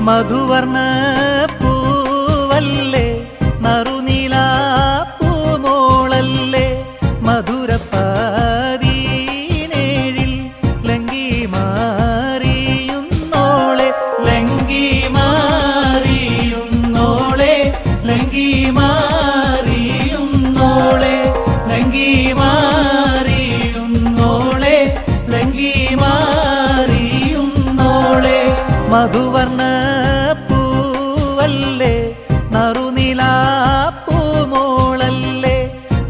മധുവർണ്ണ പൂവല്ലേ നറുനീലാ പൂമോളല്ലേ മധുരപ്പാതീനേഴിൽ ലങ്കി മാറിയുന്നോളെ ലങ്കി മാറിയുന്നോളെ ലങ്കി മാറിയുന്നോളെ ലങ്കി മാറിയുന്നോളെ ലങ്കി മാറിയുന്നോളെ മധുവർണ്ണ പൂവല്ലേ നറുനീലാ പൂമോളല്ലേ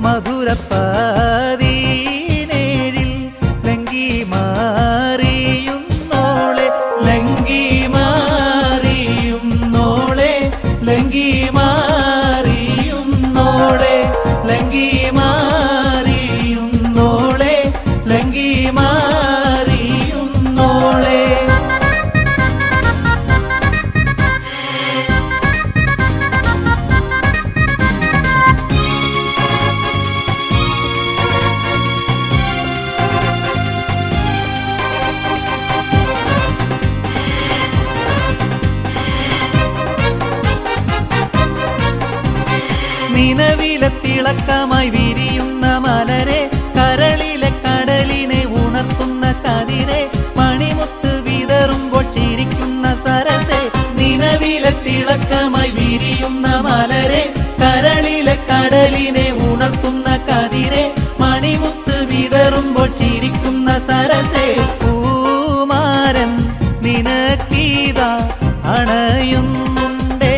മധുരപ്പാതീനേഴിൽ ലങ്കി മാറിയുന്നോളെ ലങ്കി മാറിയുന്നോളെ ലങ്കി മാറിയുന്നോളെ ലങ്കി മാറിയുന്നോളെ ലങ്കി മാറിയുന്നോളെ നിലവിലെ തിളക്കമായി വിരിയുന്ന മലരെ കരളിലെ കടലിനെ ഉണർത്തുന്ന കതിരെ മണിമുത്ത് വിതറുമ്പോൾ ചിരിക്കുന്ന സരസെ നിലവിലെ തിളക്കമായി വിരിയുന്ന മലരെ കരളിലെ കടലിനെ ഉണർത്തുന്ന കതിരെ മണിമുത്ത് വിതറുമ്പോൾ ചിരിക്കുന്ന സരസെ പൂമാരൻ നിനക്കീതാ അണയുന്നുണ്ടേ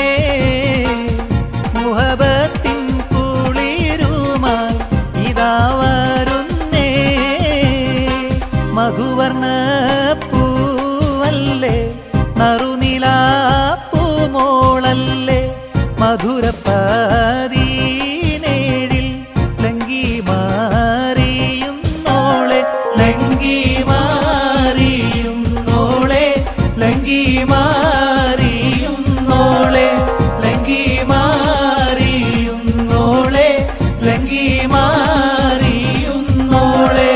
മുഹബത്തിൻ കുളിരുമായി ഇതാ വരുന്നേ മധുവർണ്ണ പൂവല്ലേ നറുനീലാ പൂമോളല്ലേ മധുരപ്പാതീനേഴിൽ ലങ്കി മാറിയുന്നോളെ ലങ്കി മാറിയുന്നോളെ ലങ്കി മാറിയുന്നോളെ ലങ്കി മാറിയുന്നോളെ ലങ്കി മാറിയുന്നോളെ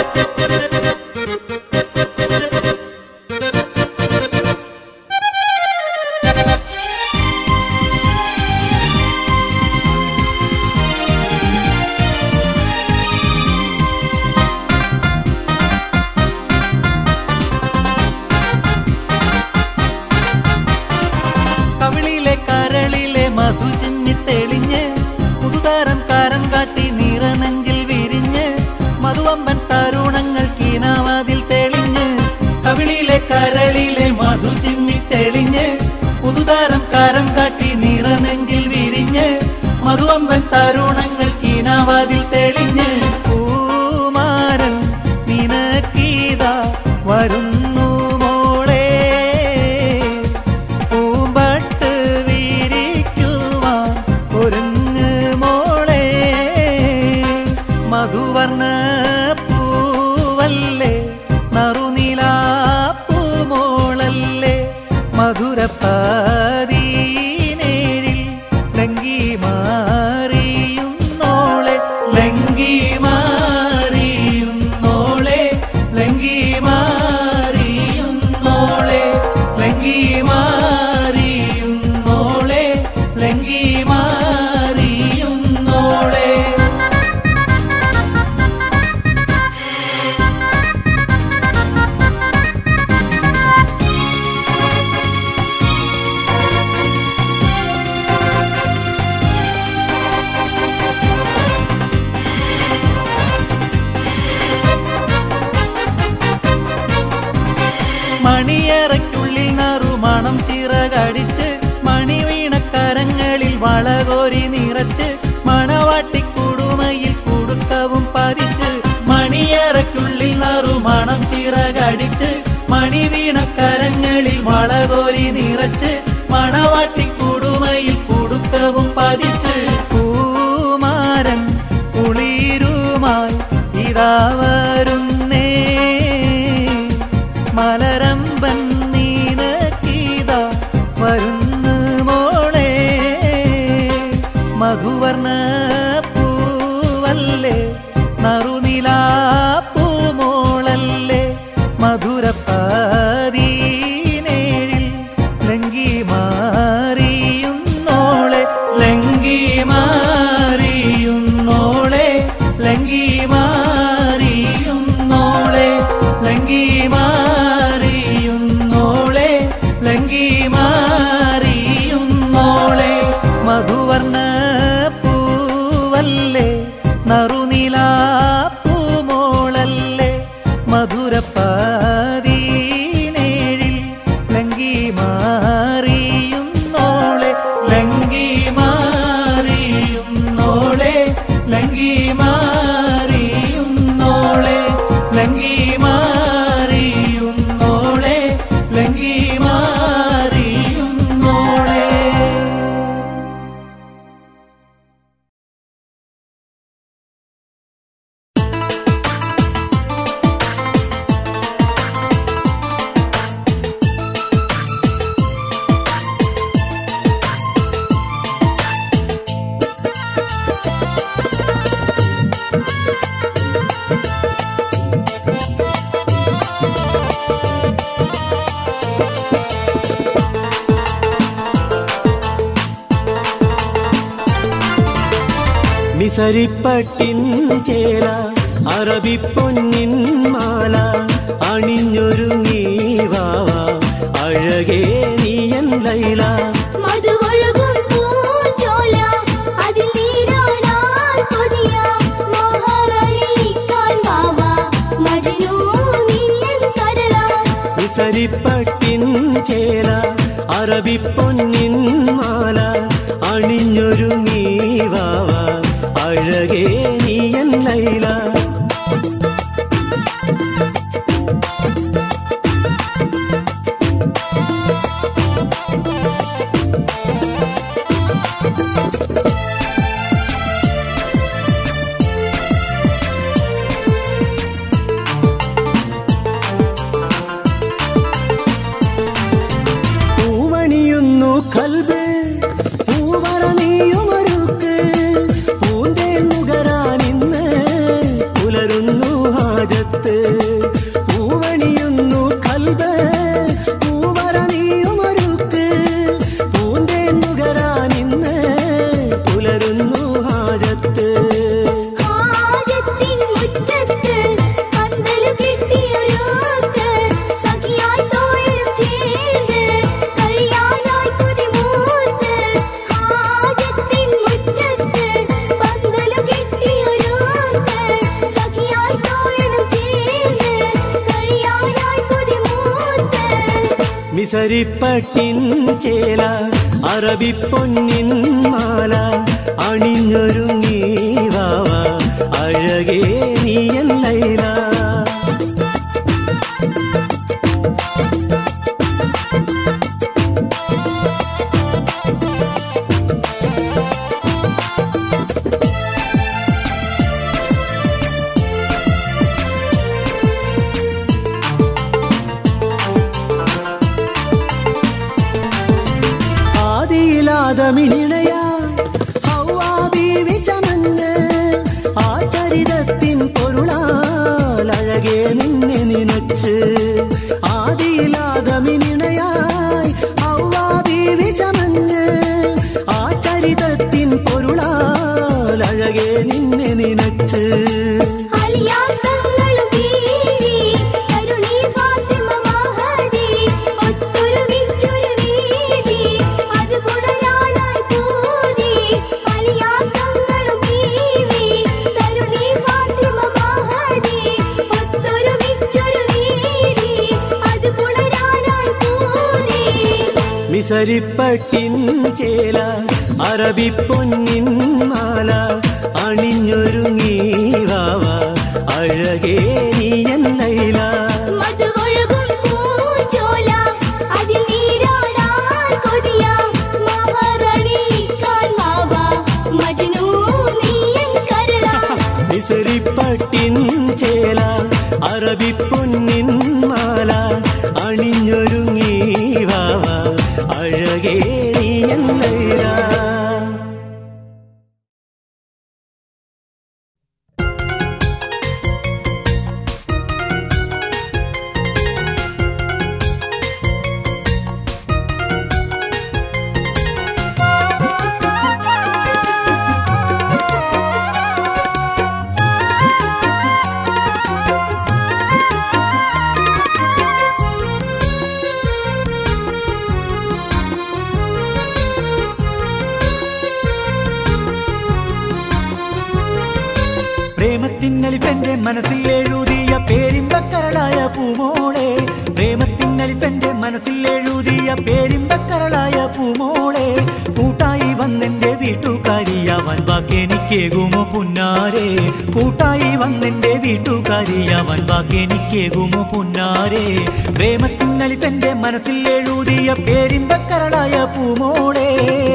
കവിളിലെ കരളിലെ മധു ചിമ്മി തെളിഞ്ഞ് പുതുതാരം കാരം കാട്ടി നിറനെഞ്ചിൽ വിരിഞ്ഞ് മധുവമ്പൻ തരുണങ്ങൾ കീനാവാതിൽ തെളിഞ്ഞ് കവിളിലെ കരളിലെ മധു ചിമ്മി തെളിഞ്ഞ് പുതുതാരം കാരം കാട്ടി നിറനെഞ്ചിൽ വിരിഞ്ഞ് മധുവമ്പൻ തരുണങ്ങൾ കീനാവാതിൽ തെളിഞ്ഞ് പൂമാരൻ നിനക്കീതാ വരുന്നു മോളെ പൂമ്പട്ട് വിരിക്കുവാൻ ഒരുങ്ങ് മോളെ മധുവർണ്ണ പൂവല്ലേ നറുനീലാ പൂമോളല്ലേ മധുരപ്പാതീനേഴിൽ ലങ്കി മാറിയുന്നോളെ ലങ്കി മാറിയുന്നോളെ ലങ്കി മാറിയുന്നോളെ ലങ്കി മാറിയുന്നോളെ ലങ്കി മാറിയുന്നോളെ മണിയറയ്ക്കുള്ളിൽ നറുമണം ചിറകടിച്ച് മണിവീണക്കരങ്ങളിൽ വളകോരി നിറച്ച് മണവാട്ടിക്കുടുമയിൽ കുടുക്കവും പതിച്ച് മണിയറയ്ക്കുള്ളിൽ നറുമണം ചിറകടിച്ച് മണിവീണക്കരങ്ങളിൽ വളകോരി നിറച്ച് മണവാട്ടിക്കുടുമയിൽ കുടുക്കവും പതിച്ച് പൂമാരൻ കുളിരുമായി ഇതാ വരുന്നേ മലരമ്പൻ നീനക്കീതാ വരുന്നു മോളെ മധുവർണ്ണ പൂവല്ലേ നറുനീലാ പൂമോളല്ലേ മധുരപ്പാതീനേഴിൽ ലങ്കി നറുനിലാപ്പൂമോളല്ലേ മധുരപ്പാതീനേഴിൽ ലങ്കി മാറിയുന്നോളെ ലങ്കി മാറിയുന്നോളെ ലങ്കി മാറിയുന്നോളെ ലങ്കി മാറിയുന്നോളെ ലങ്കി മാറിയുന്നോളെ. മിസരിപ്പട്ടിൻ ചേല അറബിപ്പൊന്നിൻ മാല അണിഞ്ഞൊരുങ്ങി വാവ അഴകേ നീയൻ ലൈല. മധുവൊഴുകും പൂഞ്ചോല അതിൽ നീരാടാൻ കൊതിയ മഹാറാണിക്കാൻ വാവ മജ്നൂ നീയൻ കരള. മിസരിപ്പട്ടിൻ ചേല അറബിപ്പൊന്നിൻ മാല അണിഞ്ഞൊരുങ്ങി വാവ അഴകേ നീയൻ ലൈല. പൂവണിയുന്നു കൽബ് പൂവറ നീയുമൊരുക്ക് പൂന്തേ നുകരാനിന്ന് പുലരുന്നു ഹാജത്ത്. പൂവണിയുന്നു കൽബ് പൂവറ നീയുമൊരുക്ക് പൂന്തേ നുകരാനിന്ന് പുലരുന്നു ഹാജത്ത്. ഹാജത്തിൻ മുറ്റത്ത് പന്തലു കെട്ടിയൊരുക്ക് സഖിയായി തോളും ചേർന്ന് കഴിയാനായി കൊതിമൂത്ത്. ഹാജത്തിൻ മുറ്റത്ത് പന്തലു കെട്ടിയൊരുക്ക് സഖിയായി തോളും ചേർന്ന് കഴിയാനായി കൊതിമൂത്ത്. മിസരിപ്പട്ടിൻ ചേല അറബിപ്പൊന്നിൻ മാല അണിഞ്ഞൊരുങ്ങി വാവ അഴകേ നീയൻ ലൈല. ആദിയിലാദമിനിണയ ഹൗവാ ബീവി ചമഞ്ഞ് ആ ചരിതത്തിൻ പൊരുളാൽ അഴകേ നിന്നെ നിനച്ച്. ആദിയിലാദമിനിണയായി ഹൗവാ ബീവി ചമഞ്ഞ് ആ ചരിതത്തിൻ പൊരുളാൽ അഴകേ നിന്നെ നിനച്ച്. അലിയാത്തങ്ങളും ബീവി കരുണി ഫാത്തിമ മഹദി ഒത്തൊരു വിച്ചൊരു വീതി അത് പുണരാനായി പൂതി. അലിയാത്തങ്ങളും ബീവി കരുണി ഫാത്തിമ മഹദി ഒത്തൊരു വിച്ചൊരു വീതി അത് പുണരാനായി പൂതി. മിസരിപ്പട്ടിൻ ചേല അറബിപ്പൊന്നിൻ മാല അണിഞ്ഞൊരുങ്ങി വാവ അഴകേ നീയൻ ലൈല. മധുവൊഴുകും പൂഞ്ചോല അതിൽ നീരാടാൻ കൊതിയ മഹാറാണിക്കാൻ വാവ മജ്നൂ നീയൻ കരള. മിസരിപ്പട്ടിൻ ചേല അറബിപ്പൊന്നിൻ മാല അണിഞ്ഞൊരുങ്ങി വാവ അഴകേ നീയൻ ലൈല. പ്രേമത്തിന്നലിഫെന്റെ മനസ്സിൽ എഴുതിയ പേരിമ്പക്കരളായ പൂമോളെ, പ്രേമത്തിന്നലിഫെന്റെ മനസ്സിൽ എഴുതിയ പേരിമ്പക്കരളായ പൂമോളെ, കൂട്ടായി വന്നെന്റെ വീട്ടുകാരിയാവാൻ വാക്കെനിക്കേകുമോ പുന്നാരെ, കൂട്ടായി വന്നെന്റെ വീട്ടുകാരിയാവാൻ വാക്കെനിക്കേകുമോ പുന്നാരെ. പ്രേമത്തിന്നലിഫെന്റെ മനസ്സിൽ എഴുതിയ പേരിമ്പക്കരളായ പൂമോളെ.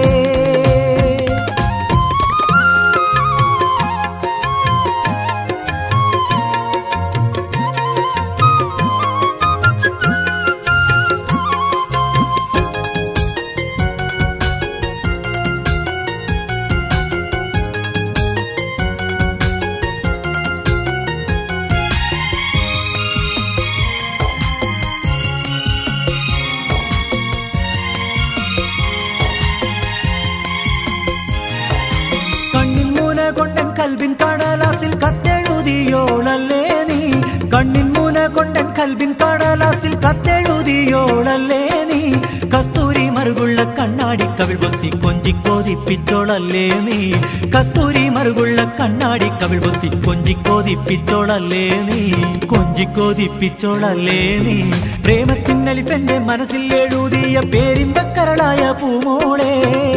കൽബിൻ കടലാസിൽ കത്തെഴുതിയോളല്ലേ നീ, കണ്ണിൻ മൂന കൊണ്ടൻ കൽബിൻ കടലാസിൽ കത്തെഴുതിയോളല്ലേ നീ, കസ്തൂരി മറുകുള്ള കണ്ണാടി കവിൾ പൊത്തി കൊഞ്ചിക്കോതിപ്പിച്ചോളല്ലേ നീ, കസ്തൂരി മറുകുള്ള കണ്ണാടി കവിൾ പൊത്തി കൊഞ്ചിക്കോതിപ്പിച്ചോളല്ലേ നീ, കൊഞ്ചിക്കോതിപ്പിച്ചോളല്ലേ നീ. പ്രേമത്തിന്നലിഫെന്റെ മനസ്സിൽ എഴുതിയ പേരിമ്പക്കരളായ പൂമോളെ.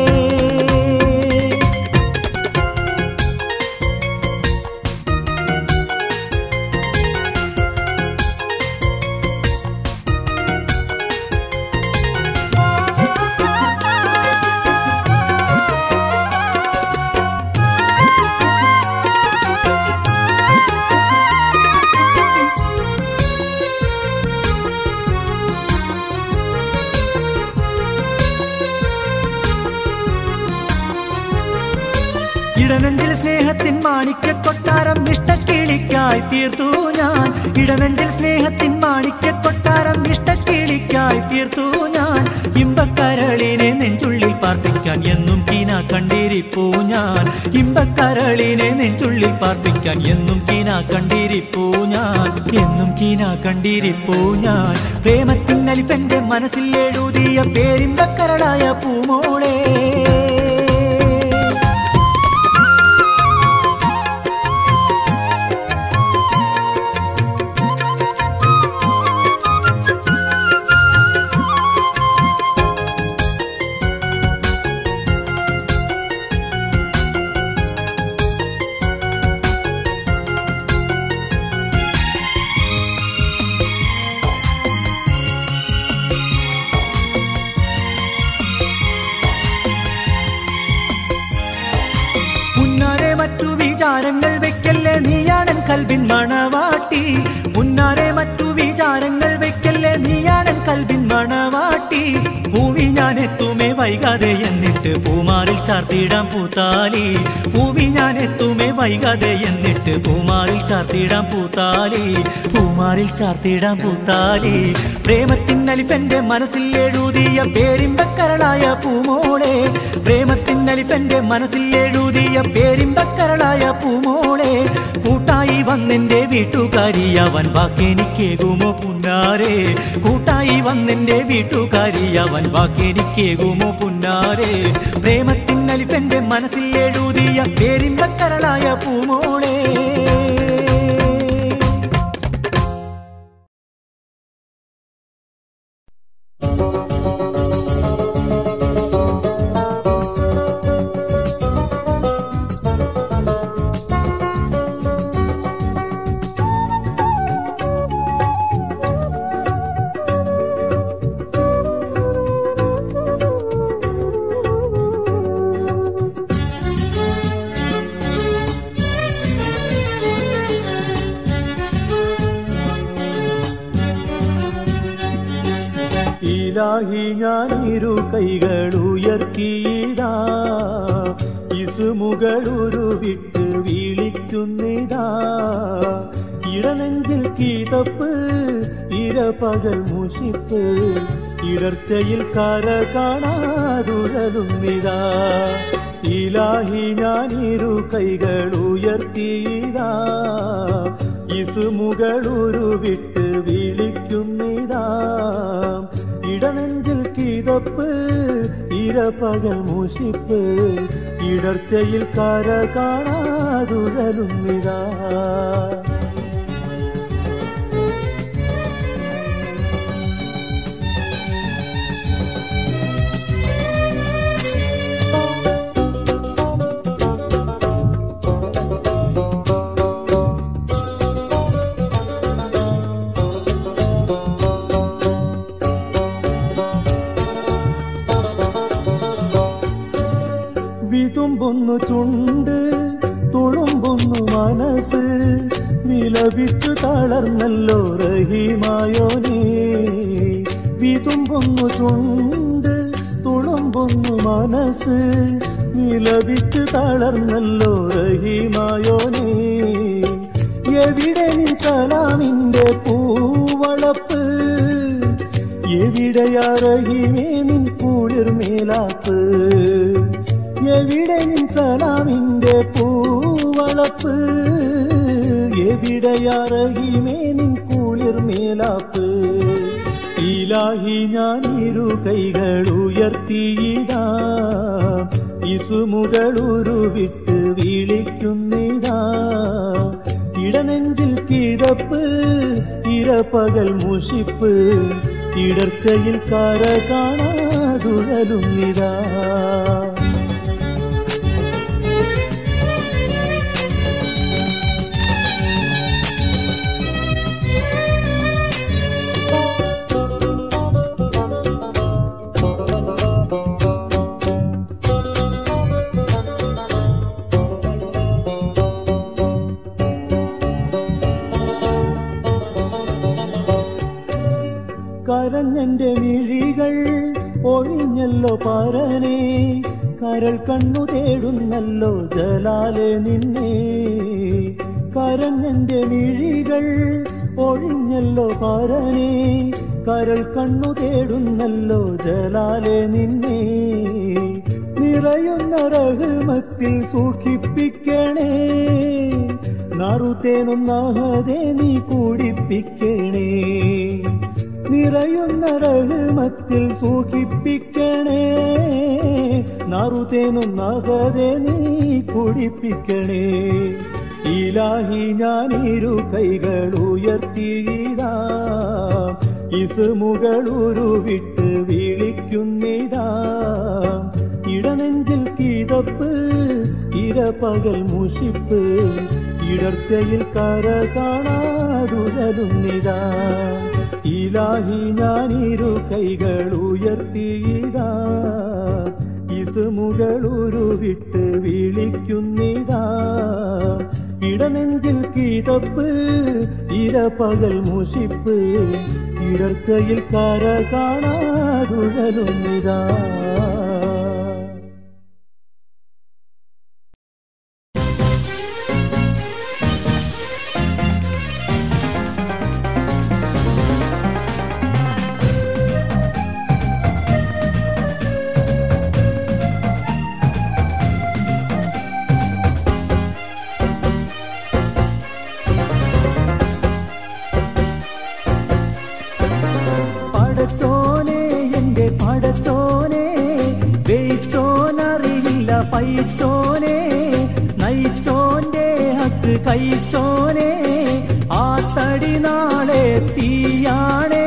ഇടനെഞ്ചിൽ സ്നേഹത്തിൻ മാണിക്യക്കൊട്ടാരം ഇഷ്ടക്കിളിക്കായി തീർത്തു ഞാൻ, ഇടനെഞ്ചിൽ സ്നേഹത്തിൻ മാണിക്യക്കൊട്ടാരം ഇഷ്ടക്കിളിക്കായി തീർത്തു ഞാൻ, ഇമ്പക്കരളിനെ നെഞ്ചുള്ളിൽ പാർപ്പിക്കാൻ എന്നും കീന കണ്ടിരിപ്പൂ ഞാൻ, ഇമ്പക്കരളിനെ നെഞ്ചുള്ളിൽ പാർപ്പിക്കാൻ എന്നും കീന കണ്ടിരിപ്പൂ ഞാൻ, എന്നും കീന കണ്ടിരിപ്പൂ ഞാൻ. പ്രേമത്തിന്നലിഫെന്റെ മനസ്സിൽ എഴുതിയ പേരിമ്പക്കരളായ പൂമോളെ. മറ്റു വിചാരങ്ങൾ വെക്കല്ലേ നീയാണൻ കൽബിൻ മണവാട്ടി, മുന്നാരെ മറ്റു വിചാരങ്ങൾ വെക്കല്ലേ നീയാണൻ കൽബിൻ മണവാട്ടി. പൂവി ഞാൻ എത്തുമേ വൈകാതെ എന്നിട്ട് പൂമാറിൽ ചാർത്തിടാം പൂത്താലി, പൂവി ഞാൻ എത്തുമേ വൈകാതെ എന്നിട്ട് പൂമാറിൽ ചാർത്തിടാം പൂത്താലി, പൂമാറിൽ ചാർത്തിടാം പൂത്താലി. പ്രേമത്തിന്നലിഫെന്റെ മനസ്സിൽ എഴുതിയ പേരിമ്പക്കരളായ പൂമോളെ, പ്രേമത്തിന്നലിഫെന്റെ മനസ്സിൽ എഴുതിയ പേരിമ്പക്കരളായ പൂമോളെ, കൂട്ടായി വന്നെന്റെ വീട്ടുകാരിയാവാൻ വാക്കെനിക്കേകുമോ പുന്നാരെ, കൂട്ടായി വന്നെന്റെ വീട്ടുകാരിയാവാൻ വാക്കെനിക്കേകുമോ പുന്നാരെ. പ്രേമത്തിന്നലിഫെന്റെ മനസ്സിൽ എഴുതിയ പേരിമ്പക്കരളായ പൂമോളെ. ഇലാഹി ഞാൻ ഇരു കൈകൾ ഉയർത്തിയിടാ, ഇസുമുകളുരു വിട്ട് വിളിക്കുന്നിതാ, ഇടനെഞ്ചിൽ കീതപ്പ് ഇരപകൽ മുഷിപ്പ്, ഇടർച്ചയിൽ കര കാണാതുഴലുന്നിതാ. ഇലാഹി ഞാൻ ഇരു കൈകൾ ഉയർത്തിയിടാ, ഇസുമുകളുരു വിട്ട് വിളിക്കുന്നിതാ, ഇടനെഞ്ചിൽ കിതപ്പ് ഇരപകൽ മുഷിപ്പ് ഇടർച്ചയിൽ കര കാണാതുഴലുന്നിതാ. വിതുമ്പൊന്നു ചുണ്ട് തുളുമ്പൊന്നു മനസ്സ് വിലപിച്ചു തളർന്നല്ലോ റഹീമായോനേ. വിതുമ്പൊന്നു ചുണ്ട് തുളുമ്പൊന്നു മനസ്സ് വിലപിച്ചു തളർന്നല്ലോ റഹീമായോനേ. എവിടെ നിൻ സലാമിന്റെ പൂവളപ്പ്, എവിടെയാ റഹീമേ നിൻ കുളിർമേലാപ്പ്. എവിടെ നിൻ സലാമിന്റെ പൂവളപ്പ്, എവിടെയാ റഹീമേ നിൻ കുളിർമേലാപ്പ്. ഇലാഹി ഞാൻ ഇരു കൈകൾ ഉയർത്തിയിടാ, ഇസുമുകളുരുവിട്ട് വിളിക്കുന്നിതാ. ഇടനെഞ്ചിൽ കിടപ്പ് ഇരപകൽ മുഷിപ്പ് ഇടർച്ചയിൽ കര കാണാതുഴലുന്നിതാ. കരഞ്ഞെന്റെ മിഴികൾ ഒഴിഞ്ഞല്ലോ പരനെ, കരൾ കണ്ണു തേടുന്നല്ലോ ജലാലെ നിന്നെ. കരഞ്ഞെന്റെ മിഴികൾ ഒഴിഞ്ഞല്ലോ പരനെ, കരൾ കണ്ണു തേടുന്നല്ലോ ജലാലെ നിന്നെ. നിറയുന്ന റഹ്മത്തിൽ സൂക്ഷിപ്പിക്കണേ, നാറുതേനൊന്നാഹതെ നീ കുടിപ്പിക്കണേ. നിറയുന്ന റഹ്മത്തിൽ സൂക്ഷിപ്പിക്കണേ, നാറുതേനൊന്നാഹതെ നീ കുടിപ്പിക്കണേ. ഇലാഹി ഞാൻ ഇരു കൈകൾ ഉയർത്തിയിടാ, ഇസുമുകളുരുവിട്ട് വിളിക്കുന്നിതാ. ഇടനെഞ്ചിൽ കിതപ്പ് ഇരപകൽ മുഷിപ്പ് ഇടർച്ചയിൽ കര കാണാതുഴലുന്നിതാ. ഇലാഹി ഞാൻ ഇരു കൈകൾ ഉയർത്തിയിടാ, ഇസുമുകളുരുവിട്ട് വിളിക്കുന്നിതാ. ഇടനെഞ്ചിൽ കിതപ്പ് ഇരപകൽ മുഷിപ്പ് ഇടർച്ചയിൽ കര കാണാതുഴലുന്നിതാ. പടച്ചോനെ എന്റെ പടച്ചോനെ, വെയിച്ചോനറിയില്ല പൈച്ചോനെ, നയിച്ചോന്റെ ഹക്ക് കഴിച്ചോനെ, ആ തടി നാളെ തീയാണേ.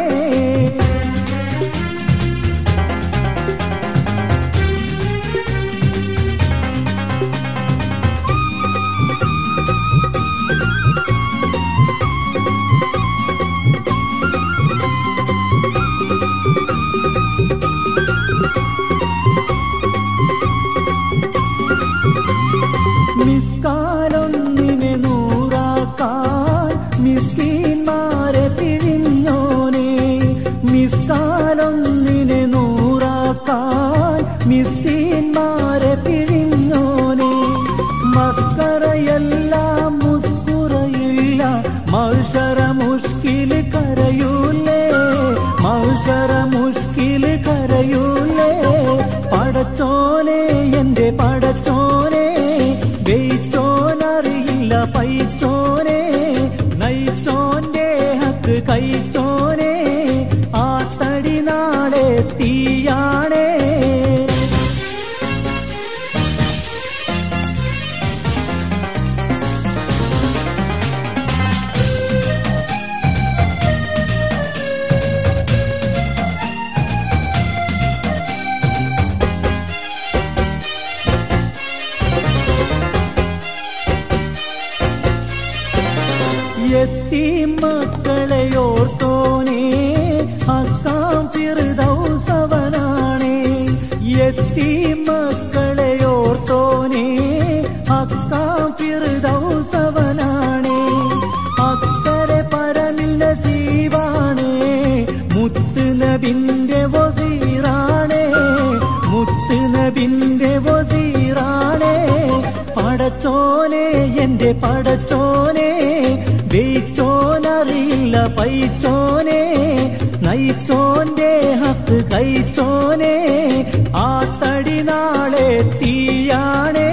മിസ്കാലൊന്നിനെ നൂറാക്കാൻ മിസ്കീന്മാരെ പിഴിഞ്ഞോനെ, മിസ്കാലൊന്നിനെ നൂറാക്കാൻ മിസ്കീന്മാരെ പിഴിഞ്ഞോനെ. മസ്കറയല്ല മുസ്കുറയില്ല, മൗശറ മുഷ്കില് കരയൂലേ, മൗശറ മുഷ്കില് കരയൂലേ. പടച്ചോനെ എന്റെ പടച്ചോനെ, വെയിച്ചോനറിയില്ല പൈച്ചോനെ, നയിച്ചോന്റെ ഹക്ക് കഴിച്ചോനെ, ആ തടി നാളെ തീയാണേ. യത്തീം മക്കളെയോർത്തോനേ അക്കാം ഫിർദൗസവനാണേ യത്തീം മക്കളെയോർത്തോനേ അക്കാം ഫിർദൗസവനാണേ അക്കരെ പരമിൽ നസീബാണേ മുത്ത് നബിന്റെ വസീറാണേ മുത്ത് നബിന്റെ വസീറാണേ പടച്ചോനെ എന്റെ പടച്ചോനെ വെയിച്ചോനറിയില്ല പൈച്ചോനെ നയിച്ചോന്റെ ഹക്ക് കഴിച്ചോനെ ആ തടി നാളെ തീയാണേ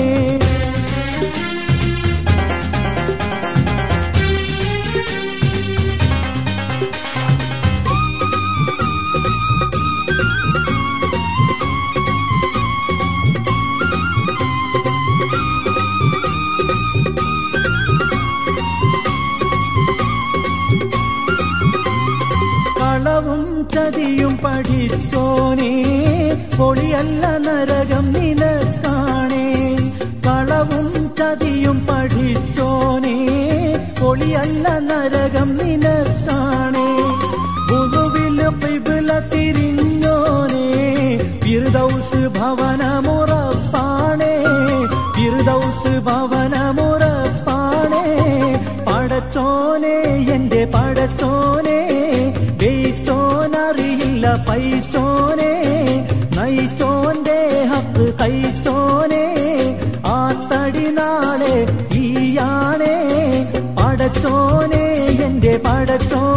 കളവും ചതിയും പഠിച്ചോനേ പൊളിയല്ല നരകം നിനക്കാണേ കളവും ചതിയും പഠിച്ചോനേ പൊളിയല്ല നരകം നിനക്കാണേ ബുദുവിൽ ഖിബ്ല തിരിഞ്ഞോനേ ഫിർദൗസ് ഭവനമുറപ്പാണേ ഫിർദൗസ് ഭവനമുറപ്പാണേ പടച്ചോനെ എന്റെ പടച്ചോനെ വെയിച്ചോനറിയില്ല പൈച്ചോനെ നയിച്ചോന്റെ ഹക്ക് കഴിച്ചോനെ ആ തടി നാളെ തീയാണേ പടച്ചോനെ എന്റെ പടച്ചോനെ